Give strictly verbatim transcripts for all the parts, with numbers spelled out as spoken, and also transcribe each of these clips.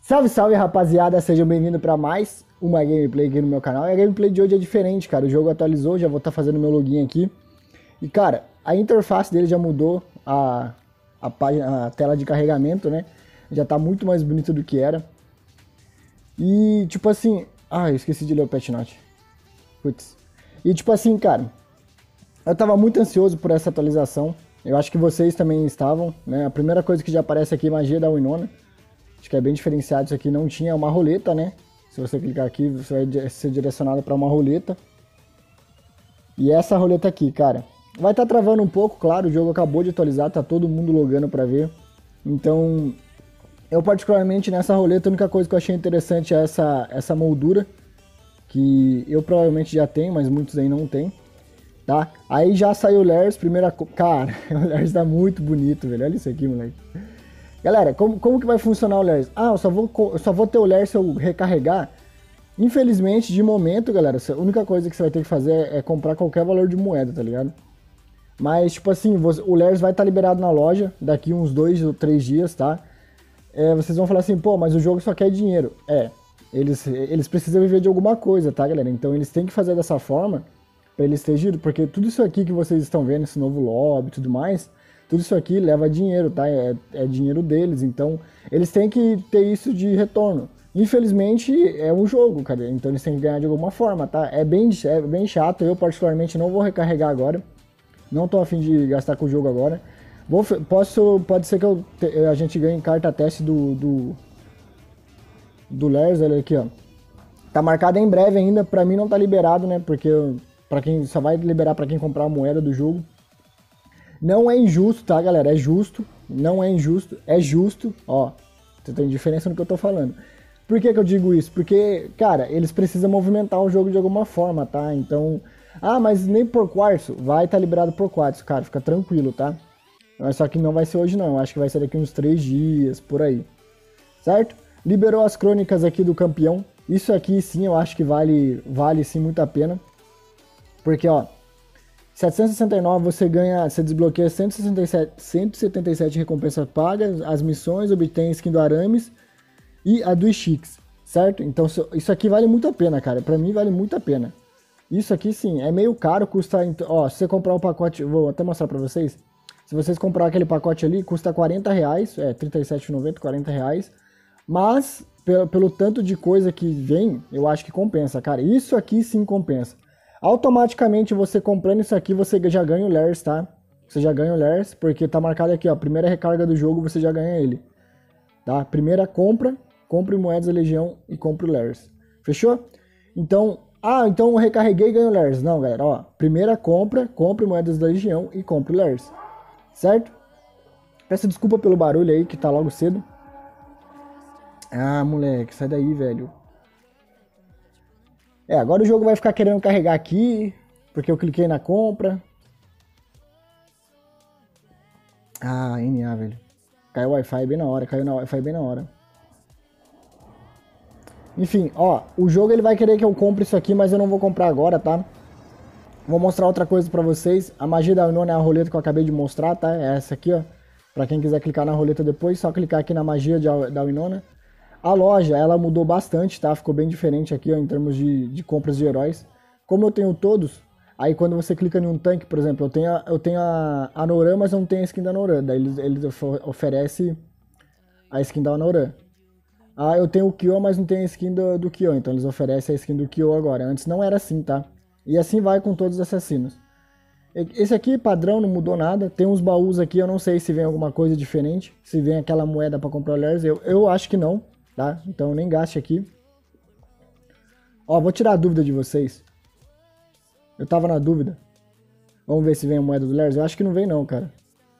Salve, salve, rapaziada, sejam bem-vindos para mais uma gameplay aqui no meu canal. E a gameplay de hoje é diferente, cara, o jogo atualizou, já vou estar fazendo meu login aqui. E, cara, a interface dele já mudou, a, a, página, a tela de carregamento, né? Já tá muito mais bonito do que era. E, tipo assim... Ah, eu esqueci de ler o patch note. Putz. E, tipo assim, cara, eu tava muito ansioso por essa atualização. Eu acho que vocês também estavam, né? A primeira coisa que já aparece aqui é magia da Winona. Acho que é bem diferenciado isso aqui, não tinha uma roleta, né? Se você clicar aqui, você vai ser direcionado para uma roleta. E essa roleta aqui, cara, vai estar tá travando um pouco, claro, o jogo acabou de atualizar, tá todo mundo logando para ver. Então, eu particularmente nessa roleta, a única coisa que eu achei interessante é essa, essa moldura, que eu provavelmente já tenho, mas muitos aí não tem, tá? Aí já saiu o Lairs, primeira... Cara, o Lairs tá muito bonito, velho, olha isso aqui, moleque. Galera, como, como que vai funcionar o Lairs? Ah, eu só vou, eu só vou ter o Lairs se eu recarregar. Infelizmente, de momento, galera, a única coisa que você vai ter que fazer é comprar qualquer valor de moeda, tá ligado? Mas, tipo assim, o Lairs vai estar liberado na loja daqui uns dois ou três dias, tá? É, vocês vão falar assim, pô, mas o jogo só quer dinheiro. É, eles, eles precisam viver de alguma coisa, tá, galera? Então eles têm que fazer dessa forma pra eles terem giro, porque tudo isso aqui que vocês estão vendo, esse novo lobby e tudo mais... Tudo isso aqui leva dinheiro, tá? É, é dinheiro deles, então eles têm que ter isso de retorno. Infelizmente é um jogo, cara, então eles têm que ganhar de alguma forma, tá? É bem, é bem chato, eu particularmente não vou recarregar agora. Não tô afim de gastar com o jogo agora. Vou, posso, pode ser que eu, a gente ganhe carta teste do, do, do Lairs, olha aqui, ó. Tá marcado em breve ainda, pra mim não tá liberado, né? Porque pra quem, só vai liberar pra quem comprar a moeda do jogo. Não é injusto, tá, galera? É justo. Não é injusto. É justo. Ó, você tem diferença no que eu tô falando. Por que que eu digo isso? Porque, cara, eles precisam movimentar o jogo de alguma forma, tá? Então... Ah, mas nem por quartzo. Vai estar tá liberado por quartzo, cara. Fica tranquilo, tá? Mas só que não vai ser hoje, não. Acho que vai ser daqui uns três dias, por aí. Certo? Liberou as crônicas aqui do campeão. Isso aqui, sim, eu acho que vale, vale sim muito a pena. Porque, ó... setecentos e sessenta e nove você ganha, você desbloqueia cento e sessenta e sete, cento e setenta e sete recompensas pagas, as missões, obtém a skin do Aramis e a do Ishix, certo? Então isso aqui vale muito a pena, cara, pra mim vale muito a pena. Isso aqui sim, é meio caro, custa, ó, se você comprar um pacote, vou até mostrar pra vocês, se vocês comprar aquele pacote ali, custa quarenta reais, é, trinta e sete reais e noventa centavos, quarenta reais, mas pelo, pelo tanto de coisa que vem, eu acho que compensa, cara, isso aqui sim compensa. Automaticamente você comprando isso aqui, você já ganha o Lairs, tá? Você já ganha o Lairs, porque tá marcado aqui, ó, primeira recarga do jogo, você já ganha ele. Tá? Primeira compra, compre moedas da Legião e compre o Lairs. Fechou? Então, ah, então eu recarreguei e ganho o Lairs. Não, galera, ó, primeira compra, compre moedas da Legião e compre o Lairs. Certo? Peço desculpa pelo barulho aí, que tá logo cedo. Ah, moleque, sai daí, velho. É, agora o jogo vai ficar querendo carregar aqui, porque eu cliquei na compra. Ah, N A, velho. Caiu o Wi-Fi bem na hora, caiu na Wi-Fi bem na hora. Enfim, ó, o jogo ele vai querer que eu compre isso aqui, mas eu não vou comprar agora, tá? Vou mostrar outra coisa pra vocês. A magia da Winona é a roleta que eu acabei de mostrar, tá? É essa aqui, ó. Pra quem quiser clicar na roleta depois, só clicar aqui na magia de, da Winona. A loja, ela mudou bastante, tá? Ficou bem diferente aqui, ó, em termos de, de compras de heróis. Como eu tenho todos, aí quando você clica em um tanque, por exemplo, eu tenho a, eu tenho a, a Noran, mas eu não tenho a skin da Noran. Daí eles, eles oferecem a skin da Noran. Ah, eu tenho o Kyo, mas não tenho a skin do, do Kyo, então eles oferecem a skin do Kyo agora. Antes não era assim, tá? E assim vai com todos os assassinos. Esse aqui, padrão, não mudou nada. Tem uns baús aqui, eu não sei se vem alguma coisa diferente. Se vem aquela moeda pra comprar o Lairs, eu, eu acho que não. Tá? Então nem gaste aqui. Ó, vou tirar a dúvida de vocês. Eu tava na dúvida. Vamos ver se vem a moeda do Lairs. Eu acho que não vem não, cara.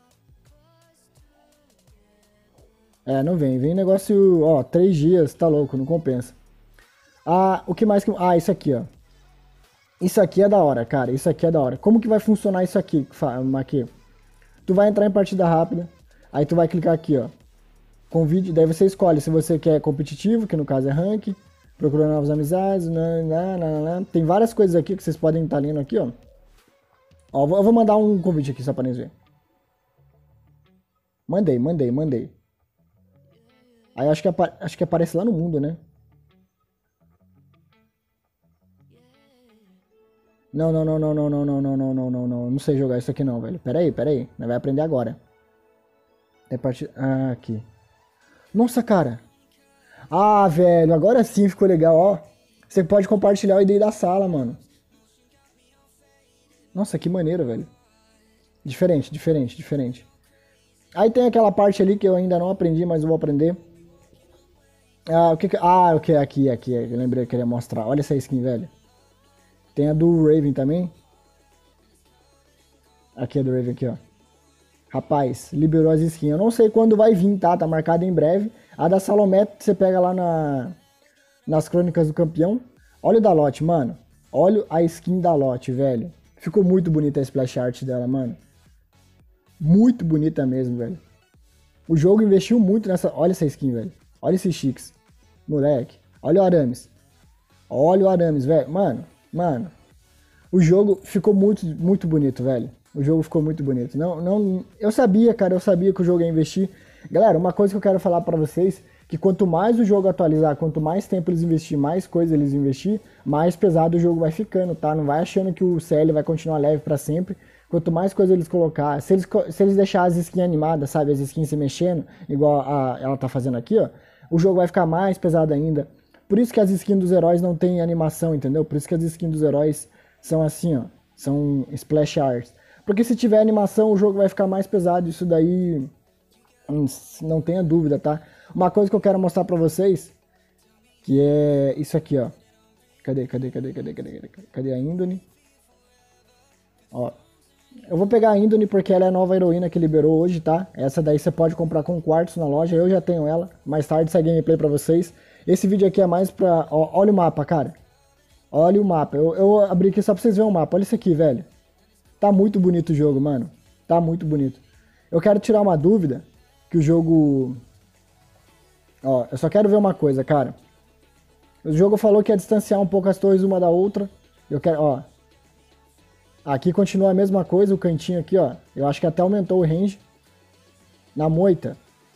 É, não vem. Vem negócio, ó, três dias, tá louco, não compensa. Ah, o que mais que... Ah, isso aqui, ó. Isso aqui é da hora, cara. Isso aqui é da hora. Como que vai funcionar isso aqui, aqui? Tu vai entrar em partida rápida. Aí tu vai clicar aqui, ó. Convide, daí você escolhe se você quer competitivo, que no caso é rank, procurando novas amizades, nananana. Tem várias coisas aqui que vocês podem estar lendo aqui, ó. Ó, eu vou mandar um convite aqui só para eles verem. Mandei, mandei, mandei. Aí acho que, apa acho que aparece lá no mundo, né? Não, não, não, não, não, não, não, não, não, não, não, não. Não sei jogar isso aqui não, velho. Pera aí, pera aí. Nós vai aprender agora. É part... Ah, aqui. Nossa, cara. Ah, velho. Agora sim ficou legal, ó. Você pode compartilhar o I D da sala, mano. Nossa, que maneiro, velho. Diferente, diferente, diferente. Aí tem aquela parte ali que eu ainda não aprendi, mas eu vou aprender. Ah, o que que... Ah, o que? Aqui, aqui. Eu lembrei que eu queria mostrar. Olha essa skin, velho. Tem a do Raven também. Aqui a do Raven, aqui, ó. Rapaz, liberou as skins. Eu não sei quando vai vir, tá? Tá marcado em breve. A da Salomé, você pega lá na... nas Crônicas do Campeão. Olha o da Lotte, mano. Olha a skin da Lotte, velho. Ficou muito bonita a splash art dela, mano. Muito bonita mesmo, velho. O jogo investiu muito nessa... Olha essa skin, velho. Olha esses chiques. Moleque. Olha o Arames. Olha o Arames, velho. Mano, mano. O jogo ficou muito, muito bonito, velho. O jogo ficou muito bonito. Não, não... Eu sabia, cara. Eu sabia que o jogo ia investir. Galera, uma coisa que eu quero falar pra vocês... Que quanto mais o jogo atualizar, quanto mais tempo eles investir, mais coisa eles investir, mais pesado o jogo vai ficando, tá? Não vai achando que o C L vai continuar leve pra sempre. Quanto mais coisa eles colocar, se eles, se eles deixar as skins animadas, sabe? As skins se mexendo, igual a, ela tá fazendo aqui, ó. O jogo vai ficar mais pesado ainda. Por isso que as skins dos heróis não tem animação, entendeu? Por isso que as skins dos heróis são assim, ó. São splash arts. Porque se tiver animação, o jogo vai ficar mais pesado. Isso daí, não tenha dúvida, tá? Uma coisa que eu quero mostrar pra vocês, que é isso aqui, ó. Cadê, cadê, cadê, cadê, cadê, cadê, cadê a Indone? Ó, eu vou pegar a Indone porque ela é a nova heroína que liberou hoje, tá? Essa daí você pode comprar com quartzo na loja, eu já tenho ela. Mais tarde sai gameplay pra vocês. Esse vídeo aqui é mais pra... Ó, olha o mapa, cara. Olha o mapa. Eu, eu abri aqui só pra vocês verem o mapa. Olha isso aqui, velho. Tá muito bonito o jogo, mano. Tá muito bonito. Eu quero tirar uma dúvida, que o jogo... Ó, eu só quero ver uma coisa, cara. O jogo falou que ia distanciar um pouco as torres uma da outra. Eu quero, ó. Aqui continua a mesma coisa, o cantinho aqui, ó. Eu acho que até aumentou o range. Na moita.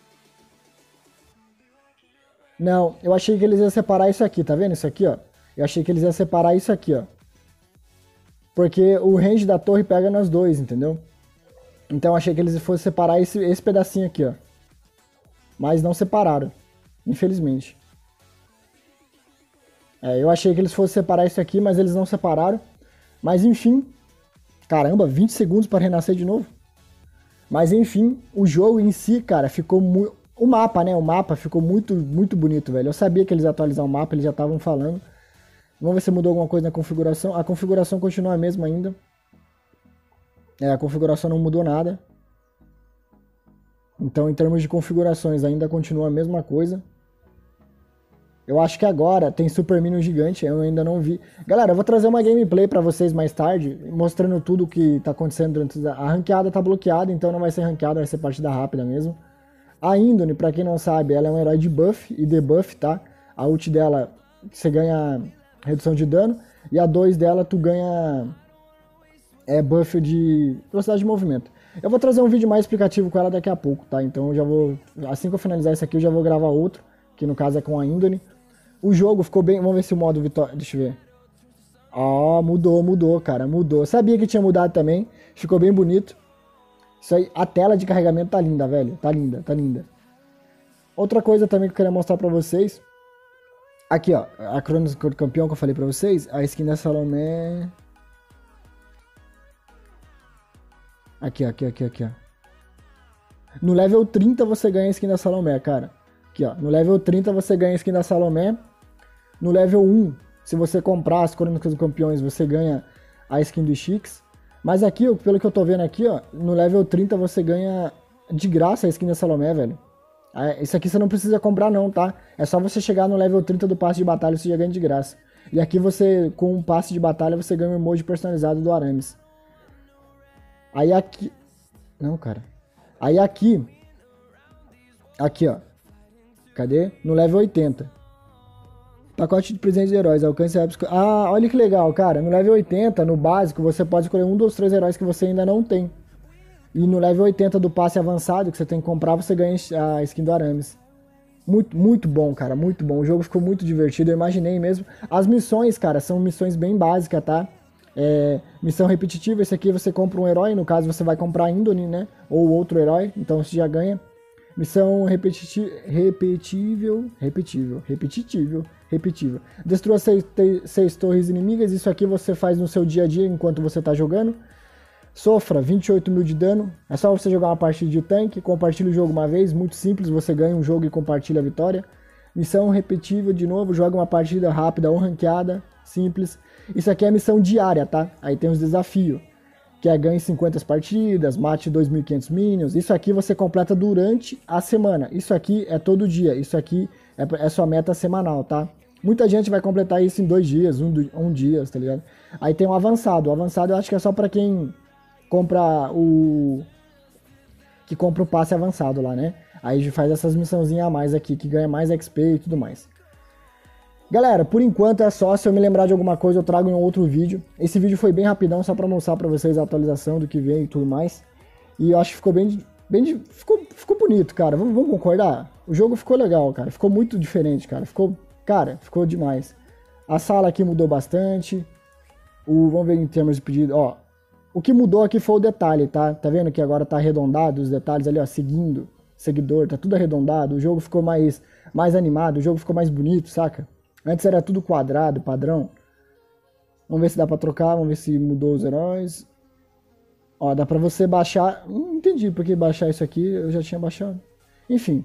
Não, eu achei que eles iam separar isso aqui, tá vendo isso aqui, ó? Eu achei que eles iam separar isso aqui, ó. Porque o range da torre pega nos dois, entendeu? Então eu achei que eles fossem separar esse, esse pedacinho aqui, ó. Mas não separaram. Infelizmente. É, eu achei que eles fossem separar isso aqui, mas eles não separaram. Mas enfim. Caramba, vinte segundos para renascer de novo. Mas enfim, o jogo em si, cara, ficou muito... O mapa, né? O mapa ficou muito, muito bonito, velho. Eu sabia que eles iam atualizar o mapa, eles já estavam falando. Vamos ver se mudou alguma coisa na configuração. A configuração continua a mesma ainda. É, a configuração não mudou nada. Então, em termos de configurações, ainda continua a mesma coisa. Eu acho que agora tem Super Minion gigante, eu ainda não vi. Galera, eu vou trazer uma gameplay pra vocês mais tarde, mostrando tudo o que tá acontecendo durante... A ranqueada tá bloqueada, então não vai ser ranqueada, vai ser partida rápida mesmo. A Indone, pra quem não sabe, ela é um herói de buff e debuff, tá? A ult dela, você ganha redução de dano, e a dois dela, tu ganha é, buff de velocidade de movimento. Eu vou trazer um vídeo mais explicativo com ela daqui a pouco, tá? Então eu já vou, assim que eu finalizar esse aqui, eu já vou gravar outro, que no caso é com a Indone. O jogo ficou bem... Vamos ver se o modo vitória... Deixa eu ver. Ó, oh, mudou, mudou, cara. Mudou. Eu sabia que tinha mudado também. Ficou bem bonito. Isso aí, a tela de carregamento tá linda, velho. Tá linda, tá linda. Outra coisa também que eu queria mostrar pra vocês. Aqui, ó. A Crônicas do Campeão que eu falei pra vocês. A skin da Salomé. Aqui, aqui, aqui, aqui, ó. No level trinta você ganha a skin da Salomé, cara. Aqui, ó, no level trinta você ganha a skin da Salomé. No level um, se você comprar as Crônicas dos Campeões, você ganha a skin dos Chiques. Mas aqui, pelo que eu tô vendo aqui, ó, no level trinta você ganha de graça a skin da Salomé, velho. Isso aqui você não precisa comprar não, tá? É só você chegar no level trinta do passe de batalha, você já ganha de graça. E aqui você, com um passe de batalha, você ganha um emoji personalizado do Arames. Aí aqui... Não, cara. Aí aqui... Aqui, ó. Cadê? No level oitenta. Pacote de presentes de heróis. Alcance épicos. Ah, olha que legal, cara. No level oitenta, no básico, você pode escolher um dos três heróis que você ainda não tem. E no level oitenta do passe avançado, que você tem que comprar, você ganha a skin do Arames. Muito, muito bom, cara, muito bom. O jogo ficou muito divertido, eu imaginei mesmo. As missões, cara, são missões bem básicas, tá? É, missão repetitiva, esse aqui você compra um herói, no caso você vai comprar Indone, né? Ou outro herói, então você já ganha. Missão repetiti repetível, repetível, repetitível, repetível. Destrua seis, seis torres inimigas, isso aqui você faz no seu dia a dia enquanto você tá jogando. Sofra vinte e oito mil de dano, é só você jogar uma partida de tanque, compartilha o jogo uma vez, muito simples, você ganha um jogo e compartilha a vitória. Missão repetível de novo, joga uma partida rápida ou ranqueada, simples. Isso aqui é missão diária, tá? Aí tem os desafios, que é ganhe cinquenta partidas, mate dois mil e quinhentos minions. Isso aqui você completa durante a semana, isso aqui é todo dia, isso aqui é, é sua meta semanal, tá? Muita gente vai completar isso em dois dias, um, um dia, tá ligado? Aí tem o avançado, o avançado eu acho que é só pra quem compra o... que compra o passe avançado lá, né? Aí faz essas missãozinhas a mais aqui, que ganha mais X P e tudo mais. Galera, por enquanto é só. Se eu me lembrar de alguma coisa, eu trago em outro vídeo. Esse vídeo foi bem rapidão, só pra mostrar pra vocês a atualização do que vem e tudo mais. E eu acho que ficou bem... bem ficou, ficou bonito, cara. Vamos, vamos concordar? O jogo ficou legal, cara. Ficou muito diferente, cara. Ficou... Cara, ficou demais. A sala aqui mudou bastante. O, vamos ver em termos de pedido. Ó, o que mudou aqui foi o detalhe, tá? Tá vendo que agora tá arredondado os detalhes ali, ó, seguindo, seguidor, tá tudo arredondado. O jogo ficou mais, mais animado, o jogo ficou mais bonito, saca? Antes era tudo quadrado, padrão. Vamos ver se dá pra trocar, vamos ver se mudou os heróis. Ó, dá pra você baixar... Não entendi por que baixar isso aqui, eu já tinha baixado. Enfim.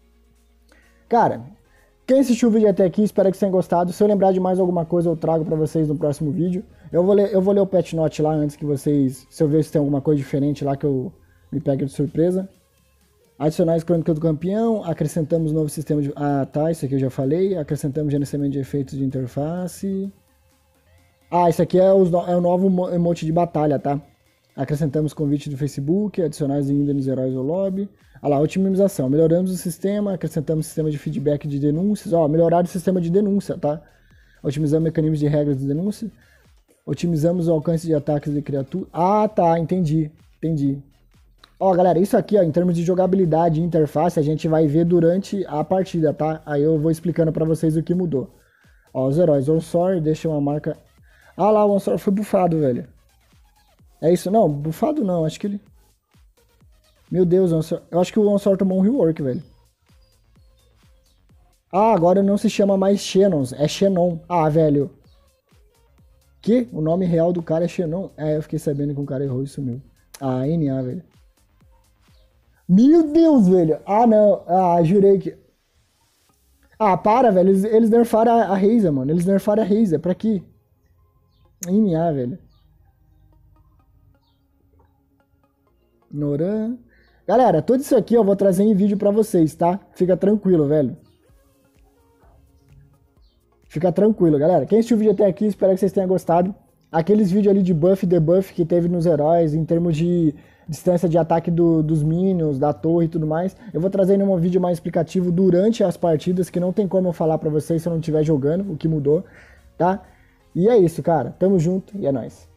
Cara, quem assistiu o vídeo até aqui, espero que vocês tenham gostado. Se eu lembrar de mais alguma coisa, eu trago pra vocês no próximo vídeo. Eu vou ler, eu vou ler o patch note lá antes que vocês... Se eu ver se tem alguma coisa diferente lá que eu me pegue de surpresa. Adicionais Crônica do Campeão, acrescentamos novo sistema de... Ah, tá, isso aqui eu já falei. Acrescentamos gerenciamento de efeitos de interface. Ah, isso aqui é, os, é o novo emote de batalha, tá? Acrescentamos convite do Facebook, adicionais de índole nos heróis ou lobby. Ah lá, otimização. Melhoramos o sistema, acrescentamos sistema de feedback de denúncias. Ó, melhorar o sistema de denúncia, tá? Otimizamos mecanismos de regras de denúncia. Otimizamos o alcance de ataques de criatura. Ah, tá, entendi, entendi. Ó, galera, isso aqui, ó, em termos de jogabilidade e interface, a gente vai ver durante a partida, tá? Aí eu vou explicando pra vocês o que mudou. Ó, os heróis. Onsor deixa uma marca... Ah lá, o Onsor foi bufado, velho. É isso? Não, bufado não, acho que ele... Meu Deus, Onsor... eu acho que o Onsor tomou um rework, velho. Ah, agora não se chama mais Xenons, é Xenon. Ah, velho. Que? O nome real do cara é Xenon? É, eu fiquei sabendo que um cara errou isso mesmo. Ah, N A, velho. Meu Deus, velho. Ah, não. Ah, jurei que... Ah, para, velho. Eles, eles nerfaram a, a Razer, mano. Eles nerfaram a Razer. Pra quê? N A, velho. Noran. Galera, tudo isso aqui eu vou trazer em vídeo pra vocês, tá? Fica tranquilo, velho. Fica tranquilo, galera. Quem assistiu o vídeo até aqui, espero que vocês tenham gostado. Aqueles vídeos ali de buff e debuff que teve nos heróis, em termos de distância de ataque do, dos minions, da torre e tudo mais, eu vou trazer em um vídeo mais explicativo durante as partidas, que não tem como eu falar pra vocês se eu não estiver jogando, o que mudou, tá? E é isso, cara. Tamo junto e é nóis.